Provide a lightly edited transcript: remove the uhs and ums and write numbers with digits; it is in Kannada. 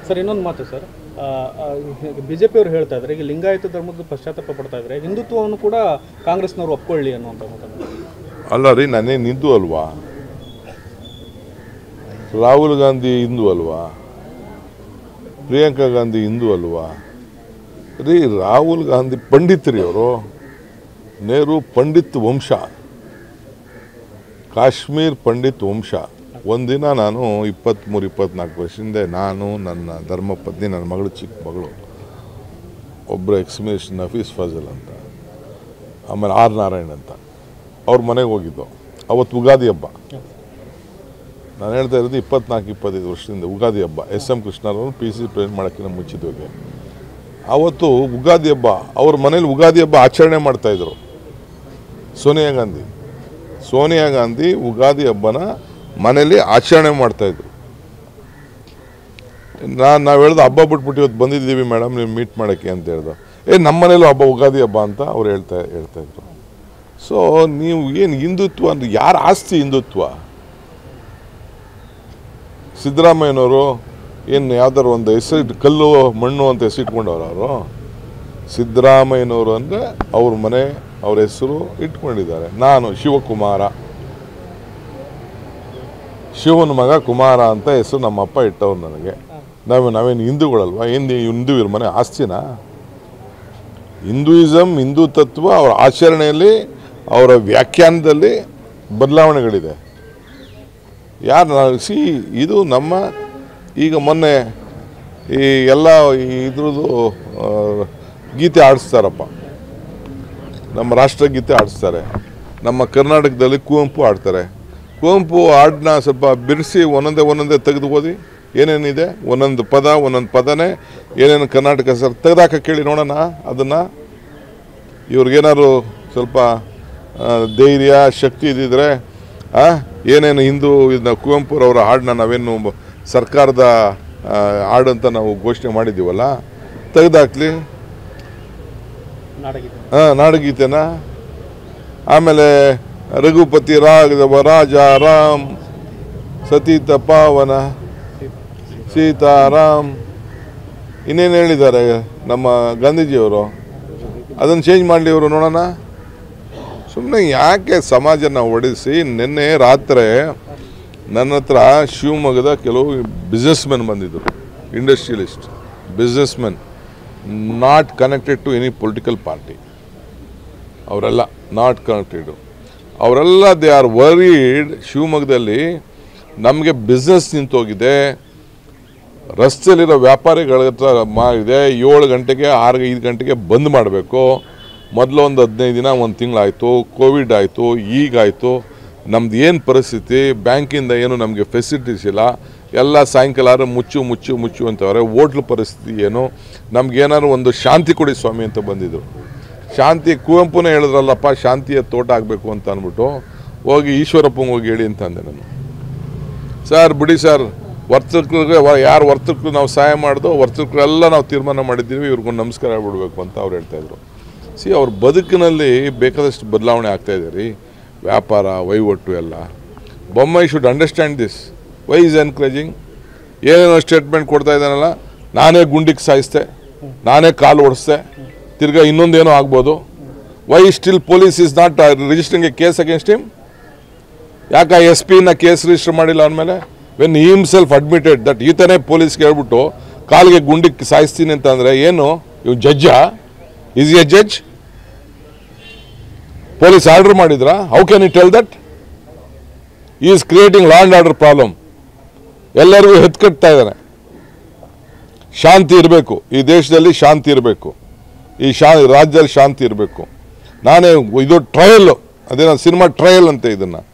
ಸರ್ ಇನ್ನೊಂದು ಮಾತು ಸರ್, ಬಿಜೆಪಿ ಅವರು ಹೇಳ್ತಾ ಇದ್ದಾರೆ ಈಗ ಲಿಂಗಾಯತ ಧರ್ಮದ ಪಶ್ಚಾತ್ತಾಪ ಪಡ್ತಾ ಇದ್ದಾರೆ, ಹಿಂದುತ್ವವನ್ನು ಕೂಡ ಕಾಂಗ್ರೆಸ್ನವರು ಒಪ್ಕೊಳ್ಳಿ ಅನ್ನುವಂಥ ಮಾತನ್ನು. ಅಲ್ಲ ರೀ, ನಾನೇನು ಹಿಂದೂ ಅಲ್ವಾ? ರಾಹುಲ್ ಗಾಂಧಿ ಹಿಂದೂ ಅಲ್ವಾ? ಪ್ರಿಯಾಂಕಾ ಗಾಂಧಿ ಹಿಂದೂ ಅಲ್ವಾ ರೀ? ರಾಹುಲ್ ಗಾಂಧಿ ಪಂಡಿತರಿ ಅವರು, ನೆಹರು ಪಂಡಿತ್ ವಂಶ, ಕಾಶ್ಮೀರ್ ಪಂಡಿತ್ ವಂಶ. ಒಂದಿನ ನಾನು 23-24 ವರ್ಷದಿಂದ ನಾನು, ನನ್ನ ಧರ್ಮಪತ್ನಿ, ನನ್ನ ಮಗಳು, ಚಿಕ್ಕ ಮಗಳು, ಒಬ್ಬರು ಎಕ್ಸ್ಮಿನಿಸ್ಟರ್ ನಫೀಸ್ ಫಜಲ್ ಅಂತ, ಆಮೇಲೆ ಆರ್ ನಾರಾಯಣ್ ಅಂತ, ಅವ್ರ ಮನೆಗೆ ಹೋಗಿದ್ದು. ಅವತ್ತು ಉಗಾದಿ ಹಬ್ಬ. ನಾನು ಹೇಳ್ತಾ ಇರೋದು 24-25 ವರ್ಷದಿಂದ ಉಗಾದಿ ಹಬ್ಬ. SM ಕೃಷ್ಣರವರು PC ಪ್ರೆಸಿಡೆಂಟ್ ಮಾಡೋಕ್ಕಿಂತ ಮುಂಚಿದೋಗಿ ಅವತ್ತು ಉಗಾದಿ ಹಬ್ಬ ಅವ್ರ ಮನೇಲಿ ಉಗಾದಿ ಹಬ್ಬ ಆಚರಣೆ ಮಾಡ್ತಾಯಿದ್ರು. ಸೋನಿಯಾ ಗಾಂಧಿ ಉಗಾದಿ ಹಬ್ಬನ ಮನೇಲಿ ಆಚರಣೆ ಮಾಡ್ತಾಯಿದ್ರು. ನಾವು ಹೇಳ್ದು ಹಬ್ಬ ಬಿಟ್ಬಿಟ್ಟು ಇವತ್ತು ಬಂದಿದ್ದೀವಿ ಮೇಡಮ್ ನೀವು ಮೀಟ್ ಮಾಡೋಕ್ಕೆ ಅಂತ ಹೇಳ್ದು. ನಮ್ಮ ಮನೇಲೂ ಹಬ್ಬ ಉಗಾದಿ ಹಬ್ಬ ಅಂತ ಅವ್ರು ಹೇಳ್ತಾಯಿದ್ರು. ಸೊ ನೀವು ಏನು ಹಿಂದುತ್ವ ಅಂದ್ರೆ ಯಾರ ಆಸ್ತಿ ಹಿಂದುತ್ವ? ಸಿದ್ದರಾಮಯ್ಯನವರು ಏನು ಯಾವ್ದಾರು ಒಂದು ಹೆಸರಿಟ್ಟು, ಕಲ್ಲು ಮಣ್ಣು ಅಂತ ಹೆಸರಿಟ್ಕೊಂಡವ್ರು ಅವರು. ಸಿದ್ದರಾಮಯ್ಯನವರು ಅಂದರೆ ಅವ್ರ ಮನೆ, ಅವ್ರ ಹೆಸರು ಇಟ್ಕೊಂಡಿದ್ದಾರೆ. ನಾನು ಶಿವಕುಮಾರ, ಶಿವನ ಮಗ ಕುಮಾರ ಅಂತ ಹೆಸರು ನಮ್ಮಪ್ಪ ಇಟ್ಟವ್ರು ನನಗೆ. ನಾವೇನು ಹಿಂದೂಗಳಲ್ವಾ? ಹಿಂದೂ ಇವ್ರ ಮನೆ ಆಸ್ತಿನ? ಹಿಂದೂಯಿಸಮ್, ಹಿಂದೂ ತತ್ವ ಅವರ ಆಚರಣೆಯಲ್ಲಿ, ಅವರ ವ್ಯಾಖ್ಯಾನದಲ್ಲಿ ಬದಲಾವಣೆಗಳಿದೆ. ಇದು ನಮ್ಮ ಈಗ ಮೊನ್ನೆ ಈ ಎಲ್ಲ ಇದ್ರದ್ದು ಗೀತೆ ಆಡಿಸ್ತಾರಪ್ಪ, ನಮ್ಮ ರಾಷ್ಟ್ರಗೀತೆ ಆಡಿಸ್ತಾರೆ. ನಮ್ಮ ಕರ್ನಾಟಕದಲ್ಲಿ ಕುವೆಂಪು ಆಡ್ತಾರೆ. ಕುವೆಂಪು ಹಾಡನ್ನ ಸ್ವಲ್ಪ ಬಿಡಿಸಿ ಒಂದೊಂದೇ ತೆಗೆದು ಓದಿ, ಏನೇನಿದೆ ಒಂದೊಂದು ಪದನೇ ಏನೇನು ಕರ್ನಾಟಕ ಸರ್ ತೆಗೆದಾಕ ಕೇಳಿ ನೋಡೋಣ. ಅದನ್ನು ಇವ್ರಿಗೇನಾದ್ರು ಸ್ವಲ್ಪ ಧೈರ್ಯ ಶಕ್ತಿ ಇದ್ದಿದ್ರೆ ಏನೇನು ಹಿಂದೂ ಇದನ್ನ ಕುವೆಂಪುರವರ ಹಾಡನ್ನ ನಾವೇನು ಸರ್ಕಾರದ ಹಾಡು ಅಂತ ನಾವು ಘೋಷಣೆ ಮಾಡಿದ್ದೀವಲ್ಲ, ತೆಗೆದಾಕ್ಲಿ ನಾಡಗೀತೆನ. ಆಮೇಲೆ ರಘುಪತಿ ರಾಘವ ರಾಜ ರಾಮ್ ಸತೀತ ಪಾವನ ಸೀತಾರಾಮ್ ಇನ್ನೇನು ಹೇಳಿದ್ದಾರೆ ನಮ್ಮ ಗಾಂಧೀಜಿಯವರು, ಅದನ್ನು ಚೇಂಜ್ ಮಾಡಲಿ ಇವರು ನೋಡೋಣ. ಸುಮ್ಮನೆ ಯಾಕೆ ಸಮಾಜನ ಒಡಿಸಿ? ನಿನ್ನೆ ರಾತ್ರಿ ನನ್ನ ಹತ್ರ ಶಿವಮೊಗ್ಗದ ಕೆಲವು ಬಿಸ್ನೆಸ್ಮೆನ್ ಬಂದಿದ್ದರು, industrialist businessmen, not connected to any political party. ಅವರೆಲ್ಲ ನಾಟ್ ಕನೆಕ್ಟೆಡು. ಅವರೆಲ್ಲ ದೇ ಆರ್ ವರೀಡ್. ಶಿವಮೊಗ್ಗದಲ್ಲಿ ನಮಗೆ ಬಿಸ್ನೆಸ್ ನಿಂತೋಗಿದೆ, ರಸ್ತೆಯಲ್ಲಿರೋ ವ್ಯಾಪಾರಿಗಳ ಹತ್ರ ಇದೆ. 7 ಗಂಟೆಗೆ 5 ಗಂಟೆಗೆ ಬಂದ್ ಮಾಡಬೇಕು. ಮೊದಲು ಒಂದು 15 ದಿನ, 1 ತಿಂಗಳಾಯಿತು, ಕೋವಿಡ್ ಆಯಿತು, ಈಗಾಯಿತು. ನಮ್ದು ಏನು ಪರಿಸ್ಥಿತಿ, ಬ್ಯಾಂಕಿಂದ ಏನು ನಮಗೆ ಫೆಸಿಲಿಟೀಸ್ ಇಲ್ಲ, ಎಲ್ಲ ಸಾಯಂಕಾಲ ಮುಚ್ಚು ಅಂತವ್ರೆ. ಹೋಟ್ಲು ಪರಿಸ್ಥಿತಿ ಏನು, ನಮಗೇನಾದ್ರು ಒಂದು ಶಾಂತಿ ಕೊಡಿ ಸ್ವಾಮಿ ಅಂತ ಬಂದಿದ್ರು. ಶಾಂತಿ ಕುವೆಂಪುನೇ ಹೇಳಿದ್ರಲ್ಲಪ್ಪ, ಶಾಂತಿಯ ತೋಟ ಆಗಬೇಕು ಅಂತ ಅಂದ್ಬಿಟ್ಟು ಹೋಗಿ ಈಶ್ವರಪ್ಪಂಗೆ ಹೋಗಿ ಹೇಳಿ ಅಂತ ಅಂದೆ ನಾನು. ಸರ್ ಬಿಡಿ ಸರ್, ವರ್ತಕರಿಗೆ ಯಾರು ವರ್ತಕರು ನಾವು ಸಹಾಯ ಮಾಡಿದೋ ವರ್ತಕರೆಲ್ಲ ನಾವು ತೀರ್ಮಾನ ಮಾಡಿದ್ದೀವಿ, ಇವ್ರಿಗೊಂದು ನಮಸ್ಕಾರ ಹೇಳ್ಬಿಡ್ಬೇಕು ಅಂತ ಅವ್ರು ಹೇಳ್ತಾಯಿದ್ರು. ಅವ್ರ ಬದುಕಿನಲ್ಲಿ ಬೇಕಾದಷ್ಟು ಬದಲಾವಣೆ ಆಗ್ತಾಯಿದೆ ರೀ, ವ್ಯಾಪಾರ ವಹಿವಾಟು ಎಲ್ಲ. Bommai should understand this. Why is encouraging? ಏನೇನೋ ಸ್ಟೇಟ್ಮೆಂಟ್ ಕೊಡ್ತಾ ಇದ್ದಾನಲ್ಲ, ನಾನೇ ಗುಂಡಿಗೆ ಸಾಯಿಸ್ತೆ, ನಾನೇ ಕಾಲು ಓಡಿಸ್ತೆ, ತಿರ್ಗಾ ಇನ್ನೊಂದೇನೋ ಆಗ್ಬೋದು. Why still police is not registering a case against him? ಯಾಕೆ SP-ನ ಕೇಸ್ ರಿಜಿಸ್ಟರ್ ಮಾಡಿಲ್ಲ ಅಂದಮೇಲೆ? When he himself admitted that ಈತನೇ ಪೊಲೀಸ್ಗೆ ಹೇಳ್ಬಿಟ್ಟು ಕಾಲಿಗೆ ಗುಂಡಿಗೆ ಸಾಯಿಸ್ತೀನಿ ಅಂತ ಅಂದರೆ ಏನು ಇವ್ ಜಡ್ಜಾ? Is a judge? Police order ಮಾಡಿದ್ರಾ? How can you tell that? Is creating law and order problem. ಎಲ್ಲರಿಗೂ ಹೆತ್ಕಟ್ತಾ ಇದ್ದಾನೆ. ಶಾಂತಿ ಇರಬೇಕು, ಈ ದೇಶದಲ್ಲಿ ಶಾಂತಿ ಇರಬೇಕು, ಈ ರಾಜ್ಯದಲ್ಲಿ ಶಾಂತಿ ಇರಬೇಕು. ನಾನೇ ಇದು ಟ್ರಯಲ್, ಅದೇನೋ ಸಿನಿಮಾ ಟ್ರಯಲ್ ಅಂತ ಇದನ್ನು